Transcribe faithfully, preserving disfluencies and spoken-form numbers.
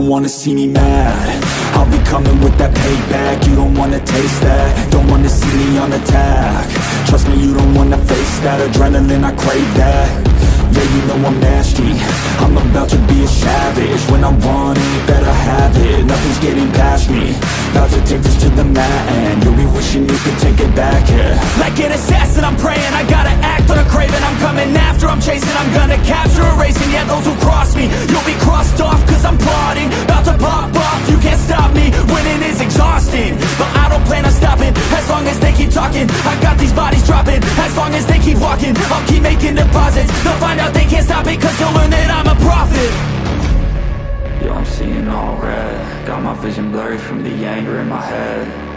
don't wanna see me mad. I'll be coming with that payback. You don't wanna taste that, don't wanna see me on attack. Trust me, you don't wanna face that. Adrenaline, I crave that. Yeah, you know I'm nasty, I'm about to be a savage. When I want it, better have it. Nothing's getting past me, about to take this to the mat. And you'll be wishing you could take it back, yeah. Like an assassin, I'm praying, I gotta act on a craving. I'm coming after, I'm chasing, I'm gonna capture, erasing. Yeah, those who cross me, you'll be crossed off. Cause I'm plotting, about to pop off. You can't stop me, winning is exhausting. But I don't plan on stopping, as long as they keep talking. I got these bodies dropping, as long as they keep walking. I'll keep making deposits, they'll find out they can't stop it. Cause they'll learn that I'm a prophet. Yo, I'm seeing all red, got my vision blurry from the anger in my head.